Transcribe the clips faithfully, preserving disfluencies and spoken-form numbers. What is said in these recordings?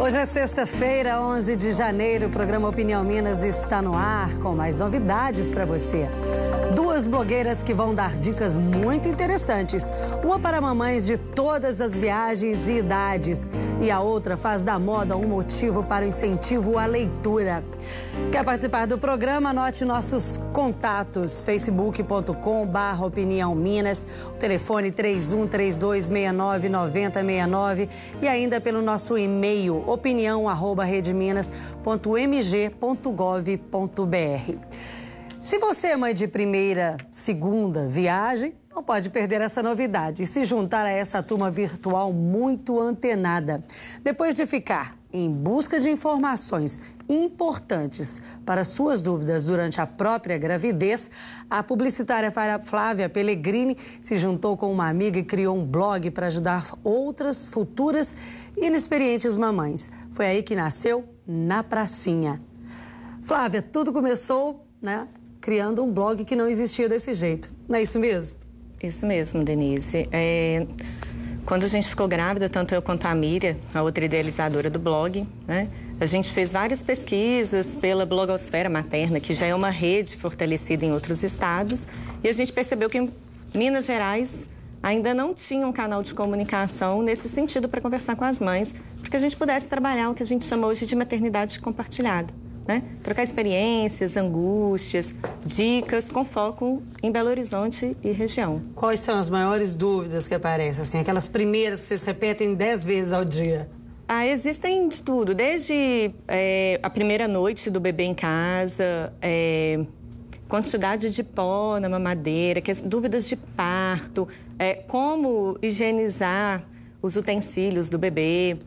Hoje é sexta-feira, onze de janeiro, o programa Opinião Minas está no ar com mais novidades para você. Duas blogueiras que vão dar dicas muito interessantes. Uma para mamães de todas as viagens e idades e a outra faz da moda um motivo para o incentivo à leitura. Quer participar do programa? Anote nossos contatos, facebook ponto com barra Opinião Minas, o telefone três um três dois seis nove nove zero seis nove e ainda pelo nosso e-mail opinião arroba redeminas ponto m g ponto gov ponto b r. Se você é mãe de primeira, segunda viagem, não pode perder essa novidade e se juntar a essa turma virtual muito antenada. Depois de ficar em busca de informações importantes para suas dúvidas durante a própria gravidez, a publicitária Flávia Pellegrini se juntou com uma amiga e criou um blog para ajudar outras futuras e inexperientes mamães. Foi aí que nasceu Na Pracinha. Flávia, tudo começou, né, criando um blog que não existia desse jeito. Não é isso mesmo? Isso mesmo, Denise. É... Quando a gente ficou grávida, tanto eu quanto a Miriam, a outra idealizadora do blog, né? A gente fez várias pesquisas pela blogosfera materna, que já é uma rede fortalecida em outros estados, e a gente percebeu que em Minas Gerais ainda não tinha um canal de comunicação nesse sentido para conversar com as mães, para que a gente pudesse trabalhar o que a gente chama hoje de maternidade compartilhada. Né? Trocar experiências, angústias, dicas com foco em Belo Horizonte e região. Quais são as maiores dúvidas que aparecem? Assim, aquelas primeiras que vocês repetem dez vezes ao dia? Ah, existem de tudo, desde é, a primeira noite do bebê em casa, é, quantidade de pó na mamadeira, que, dúvidas de parto, é, como higienizar os utensílios do bebê,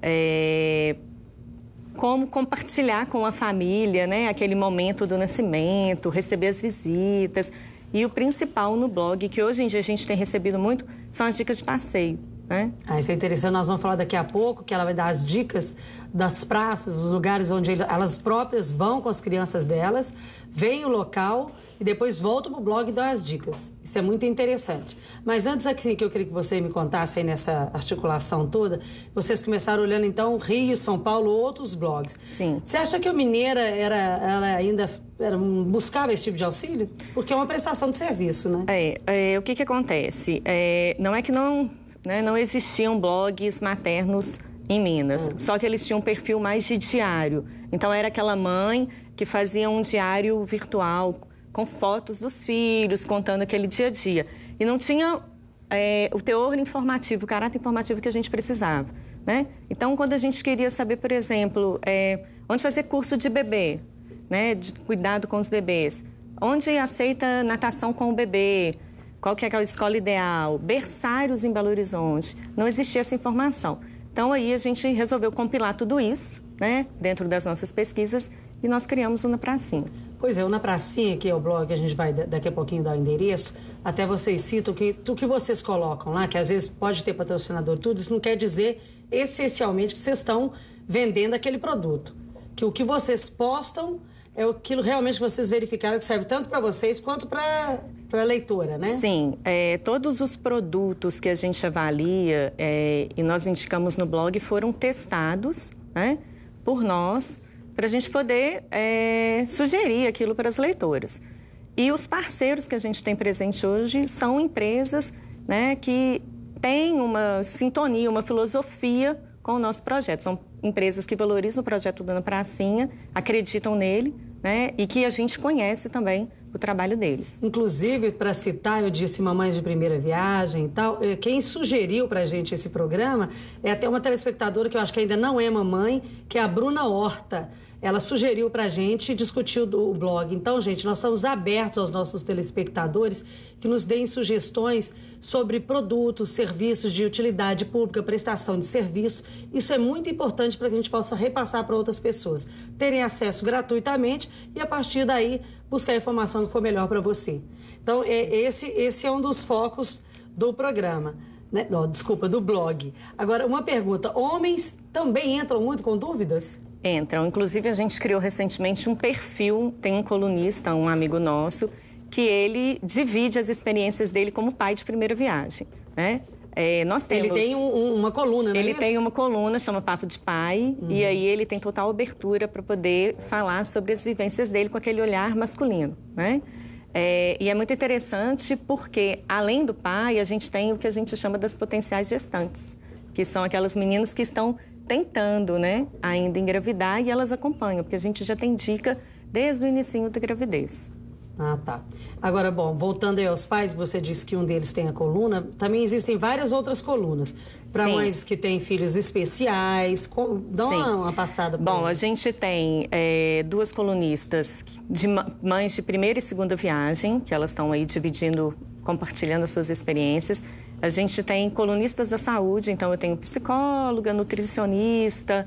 é, como compartilhar com a família, né, aquele momento do nascimento, receber as visitas. E o principal no blog, que hoje em dia a gente tem recebido muito, são as dicas de passeio, né? Ah, isso é interessante, nós vamos falar daqui a pouco, que ela vai dar as dicas das praças, dos lugares onde elas próprias vão com as crianças delas, veem o local e depois voltam para o blog e dão as dicas. Isso é muito interessante. Mas antes aqui que eu queria que você me contasse aí nessa articulação toda, vocês começaram olhando então Rio, São Paulo, outros blogs. Sim. Você acha que a Mineira era, ela ainda era, buscava esse tipo de auxílio? Porque é uma prestação de serviço, né? É, é o que que acontece? É, não é que não, né, não existiam blogs maternos em Minas, uhum. Só que eles tinham um perfil mais de diário. Então era aquela mãe que fazia um diário virtual com fotos dos filhos, contando aquele dia a dia. E não tinha é, o teor informativo, o caráter informativo que a gente precisava, né? Então, quando a gente queria saber, por exemplo, é, onde fazer curso de bebê, né, de cuidado com os bebês, onde aceita natação com o bebê, qual que é a escola ideal, berçários em Belo Horizonte, não existia essa informação. Então, aí a gente resolveu compilar tudo isso, né, dentro das nossas pesquisas, e nós criamos o Na Pracinha. Pois é, o Na Pracinha, que é o blog, a gente vai daqui a pouquinho dar o endereço, até vocês citam que o que vocês colocam lá, que às vezes pode ter patrocinador tudo, isso não quer dizer essencialmente que vocês estão vendendo aquele produto. Que o que vocês postam é aquilo realmente que vocês verificaram que serve tanto para vocês quanto para a leitora, né? Sim, é, todos os produtos que a gente avalia é, e nós indicamos no blog foram testados, né, por nós, para a gente poder é, sugerir aquilo para as leitoras. E os parceiros que a gente tem presente hoje são empresas, né, que têm uma sintonia, uma filosofia com o nosso projeto. São empresas que valorizam o projeto do Na Pracinha, acreditam nele, né, e que a gente conhece também o trabalho deles. Inclusive, para citar, eu disse Mamães de Primeira Viagem e tal, quem sugeriu para a gente esse programa é até uma telespectadora que eu acho que ainda não é mamãe, que é a Bruna Horta. Ela sugeriu para a gente e discutiu o blog. Então, gente, nós estamos abertos aos nossos telespectadores que nos deem sugestões sobre produtos, serviços de utilidade pública, prestação de serviço. Isso é muito importante para que a gente possa repassar para outras pessoas. Terem acesso gratuitamente e, a partir daí, buscar a informação que for melhor para você. Então, é, esse, esse é um dos focos do programa. Né? Não, desculpa, do blog. Agora, uma pergunta. Homens também entram muito com dúvidas? Entram. Inclusive, a gente criou recentemente um perfil, tem um colunista, um amigo nosso, que ele divide as experiências dele como pai de primeira viagem, né? É, nós temos... Ele tem um, uma coluna, não é Ele isso? tem uma coluna, chama Papo de Pai, uhum. e aí ele tem total abertura para poder falar sobre as vivências dele com aquele olhar masculino, né? É, e é muito interessante porque, além do pai, a gente tem o que a gente chama das potenciais gestantes, que são aquelas meninas que estão tentando, né, ainda engravidar, e elas acompanham, porque a gente já tem dica desde o início da gravidez. Ah, tá. Agora, bom, voltando aí aos pais, você disse que um deles tem a coluna, também existem várias outras colunas. Para mães que têm filhos especiais, com... dá uma, uma passada por Bom, eles. A gente tem é, duas colunistas de mães de primeira e segunda viagem, que elas estão aí dividindo, compartilhando as suas experiências. A gente tem colunistas da saúde, então eu tenho psicóloga, nutricionista,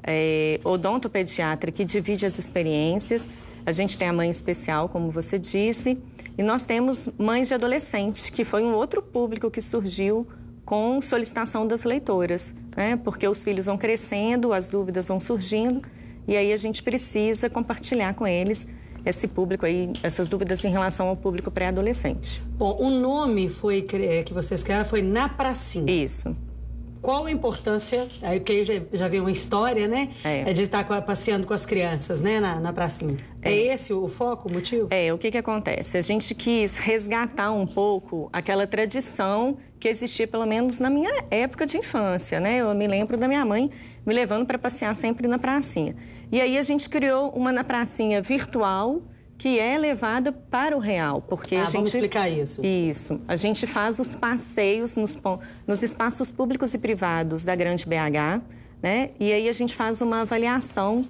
é, odontopediatra que divide as experiências. A gente tem a mãe especial, como você disse, e nós temos mães de adolescentes, que foi um outro público que surgiu com solicitação das leitoras, né? Porque os filhos vão crescendo, as dúvidas vão surgindo, e aí a gente precisa compartilhar com eles esse público aí, essas dúvidas em relação ao público pré-adolescente. Bom, o nome foi, que vocês criaram foi Na Pracinha. Isso. Qual a importância, aí porque já, já vi uma história, né? É, é de estar com, passeando com as crianças, né, na, na pracinha. É. é esse o foco, o motivo? É, o que que acontece? A gente quis resgatar um pouco aquela tradição que existia, pelo menos na minha época de infância, né? Eu me lembro da minha mãe me levando para passear sempre na pracinha. E aí a gente criou uma na pracinha virtual, que é levada para o real, porque ah, a gente... vamos explicar isso. Isso. A gente faz os passeios nos, nos espaços públicos e privados da Grande B H, né? E aí a gente faz uma avaliação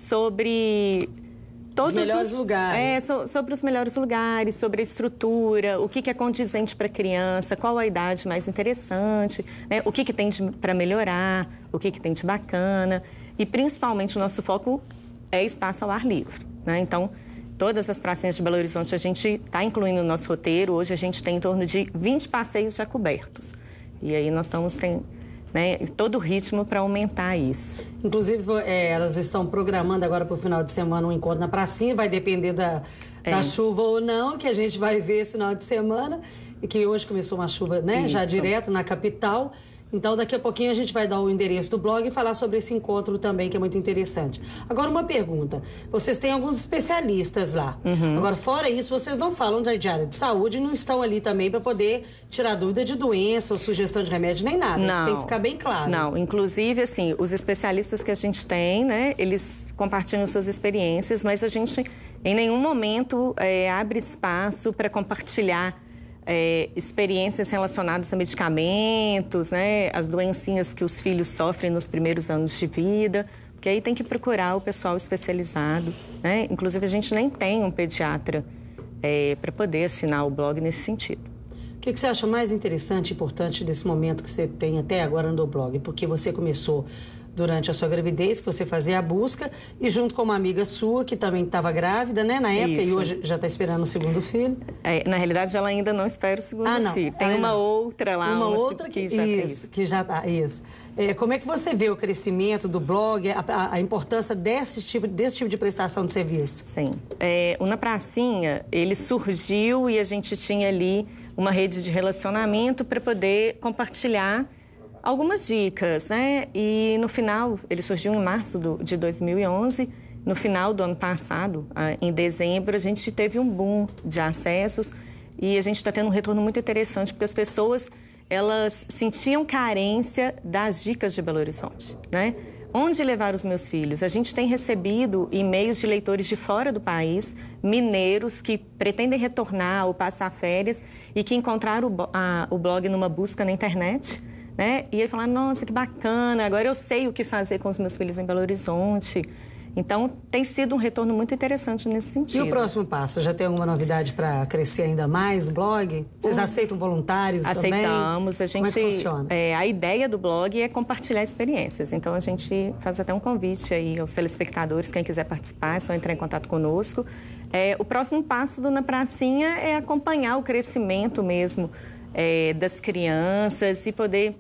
sobre... Todos os melhores os, lugares. É, so, sobre os melhores lugares, sobre a estrutura, o que, que é condizente para a criança, qual a idade mais interessante, né? O que, que tem para melhorar, o que, que tem de bacana. E, principalmente, o nosso foco é espaço ao ar livre, né? Então... Todas as pracinhas de Belo Horizonte a gente está incluindo no nosso roteiro. Hoje a gente tem em torno de vinte passeios já cobertos. E aí nós estamos tem, né, todo o ritmo para aumentar isso. Inclusive, é, elas estão programando agora para o final de semana um encontro na pracinha. Vai depender da, é. da chuva ou não, que a gente vai ver esse final de semana. E que hoje começou uma chuva, né, já direto na capital. Então, daqui a pouquinho a gente vai dar o endereço do blog e falar sobre esse encontro também, que é muito interessante. Agora, uma pergunta. Vocês têm alguns especialistas lá. Uhum. Agora, fora isso, vocês não falam de área de saúde e não estão ali também para poder tirar dúvida de doença ou sugestão de remédio, nem nada. Não. Isso tem que ficar bem claro. Não. Inclusive, assim, os especialistas que a gente tem, né, eles compartilham suas experiências, mas a gente, em nenhum momento, é, abre espaço para compartilhar É, experiências relacionadas a medicamentos, né, as doencinhas que os filhos sofrem nos primeiros anos de vida, porque aí tem que procurar o pessoal especializado, né? Inclusive a gente nem tem um pediatra é, para poder assinar o blog nesse sentido. O que, que você acha mais interessante e importante desse momento que você tem até agora no blog? Porque você começou durante a sua gravidez, que você fazia a busca, e junto com uma amiga sua, que também estava grávida, né, na época, Isso. e hoje já está esperando o segundo filho. É, na realidade, ela ainda não espera o segundo ah, não. filho. Tem ah, uma não. outra lá. Uma, uma outra que, que já isso, que já está, isso. É, como é que você vê o crescimento do blog, a, a, a importância desse tipo, desse tipo de prestação de serviço? Sim. É, o Na Pracinha, ele surgiu e a gente tinha ali uma rede de relacionamento para poder compartilhar algumas dicas, né? E no final, ele surgiu em março do, de dois mil e onze. No final do ano passado, em dezembro, a gente teve um boom de acessos e a gente está tendo um retorno muito interessante, porque as pessoas, elas sentiam carência das dicas de Belo Horizonte, né? Onde levar os meus filhos? A gente tem recebido e-mails de leitores de fora do país, mineiros, que pretendem retornar ou passar férias e que encontraram o, a, o blog numa busca na internet, né? E ele falar, nossa, que bacana, agora eu sei o que fazer com os meus filhos em Belo Horizonte. Então, tem sido um retorno muito interessante nesse sentido. E o próximo passo? Já tem alguma novidade para crescer ainda mais o blog? Vocês um, aceitam voluntários aceitamos, também? Aceitamos. A gente, Como é que funciona? É, a ideia do blog é compartilhar experiências. Então, a gente faz até um convite aí aos telespectadores, quem quiser participar, é só entrar em contato conosco. É, o próximo passo do Na Pracinha é acompanhar o crescimento mesmo é, das crianças e poder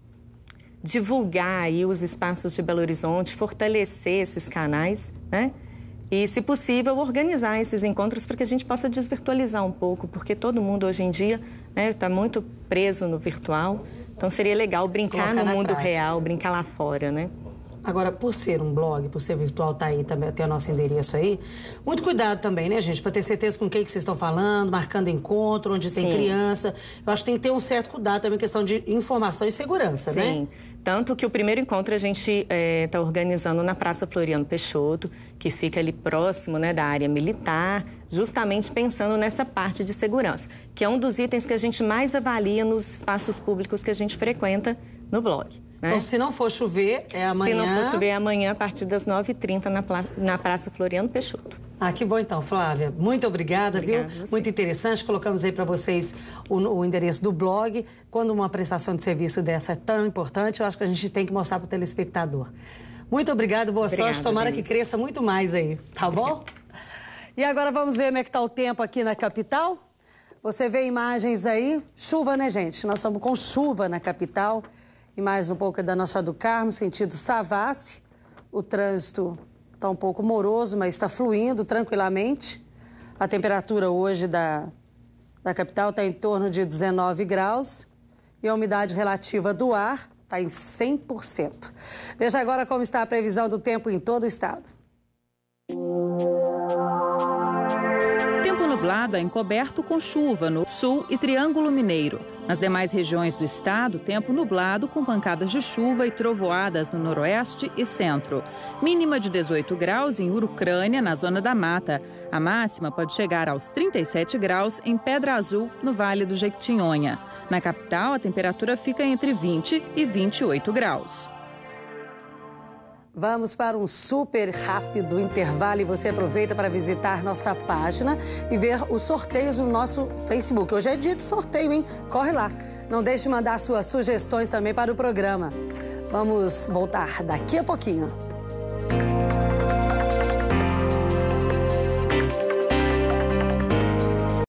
divulgar aí os espaços de Belo Horizonte, fortalecer esses canais, né? E, se possível, organizar esses encontros para que a gente possa desvirtualizar um pouco, porque todo mundo hoje em dia está, né, muito preso no virtual. Então seria legal brincar Colocar no mundo prática. real, brincar lá fora, né? Agora, por ser um blog, por ser virtual, tá aí também, tem o nosso endereço aí. Muito cuidado também, né, gente? Para ter certeza com quem que vocês estão falando, marcando encontro, onde tem Sim. criança. Eu acho que tem que ter um certo cuidado também, questão de informação e segurança, Sim. né? Sim. Tanto que o primeiro encontro a gente está organizando na Praça Floriano Peixoto, que fica ali próximo, né, da área militar, justamente pensando nessa parte de segurança, que é um dos itens que a gente mais avalia nos espaços públicos que a gente frequenta no blog. Né? Então, se não for chover, é amanhã... Se não for chover, é amanhã, a partir das nove e trinta, na, na Praça Floriano Peixoto. Ah, que bom então, Flávia. Muito obrigada, Obrigada, viu? você. Muito interessante. Colocamos aí para vocês o, o endereço do blog. Quando uma prestação de serviço dessa é tão importante, eu acho que a gente tem que mostrar para o telespectador. Muito obrigada, boa Obrigada, sorte. Tomara Denise. que cresça muito mais aí, tá bom? E agora vamos ver como é que está o tempo aqui na capital. Você vê imagens aí, chuva, né, gente? Nós estamos com chuva na capital. Imagens um pouco da Nossa do Carmo, sentido Savassi. O trânsito está um pouco moroso, mas está fluindo tranquilamente. A temperatura hoje da, da capital está em torno de dezenove graus. E a umidade relativa do ar está em cem por cento. Veja agora como está a previsão do tempo em todo o estado. Tempo nublado é encoberto com chuva no sul e Triângulo Mineiro. Nas demais regiões do estado, tempo nublado com pancadas de chuva e trovoadas no noroeste e centro. Mínima de dezoito graus em Urucrânia, na zona da Mata. A máxima pode chegar aos trinta e sete graus em Pedra Azul, no Vale do Jequitinhonha. Na capital, a temperatura fica entre vinte e vinte e oito graus. Vamos para um super rápido intervalo e você aproveita para visitar nossa página e ver os sorteios no nosso Facebook. Hoje é dia de sorteio, hein? Corre lá. Não deixe de mandar suas sugestões também para o programa. Vamos voltar daqui a pouquinho.